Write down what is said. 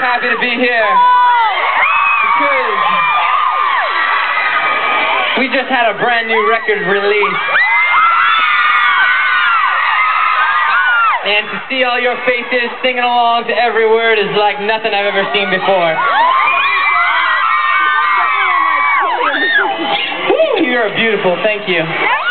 happy to be here because we just had a brand new record release. And to see all your faces singing along to every word is like nothing I've ever seen before. Woo, you're beautiful, thank you.